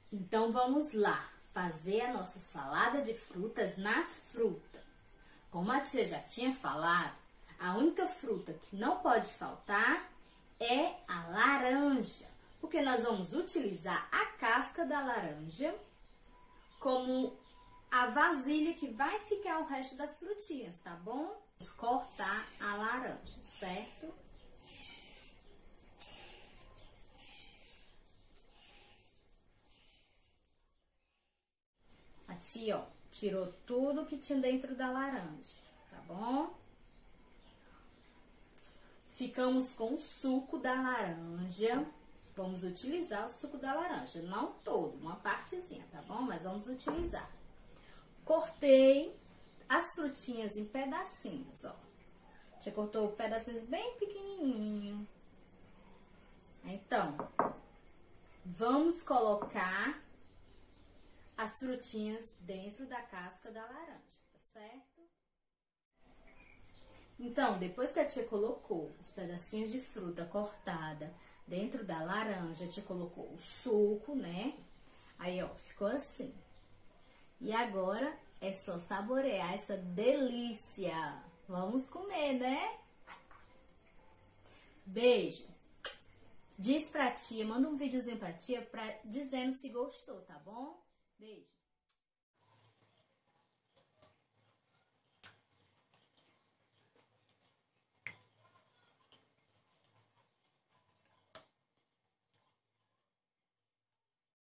Então, vamos lá fazer a nossa salada de frutas na fruta. Como a tia já tinha falado, a única fruta que não pode faltar é a laranja, porque nós vamos utilizar a casca da laranja como a vasilha que vai ficar o resto das frutinhas, tá bom? Vamos cortar a laranja, certo? A tia, ó, tirou tudo que tinha dentro da laranja, tá bom? Ficamos com o suco da laranja. Vamos utilizar o suco da laranja, não todo, uma partezinha, tá bom? Mas vamos utilizar. Cortei as frutinhas em pedacinhos, ó. A tia cortou pedacinhos bem pequenininhos. Então, vamos colocar as frutinhas dentro da casca da laranja, tá certo? Então, depois que a tia colocou os pedacinhos de fruta cortada dentro da laranja, a tia colocou o suco, né? Aí, ó, ficou assim. E agora é só saborear essa delícia. Vamos comer, né? Beijo. Diz pra tia, manda um videozinho pra tia dizendo se gostou, tá bom? Beijo.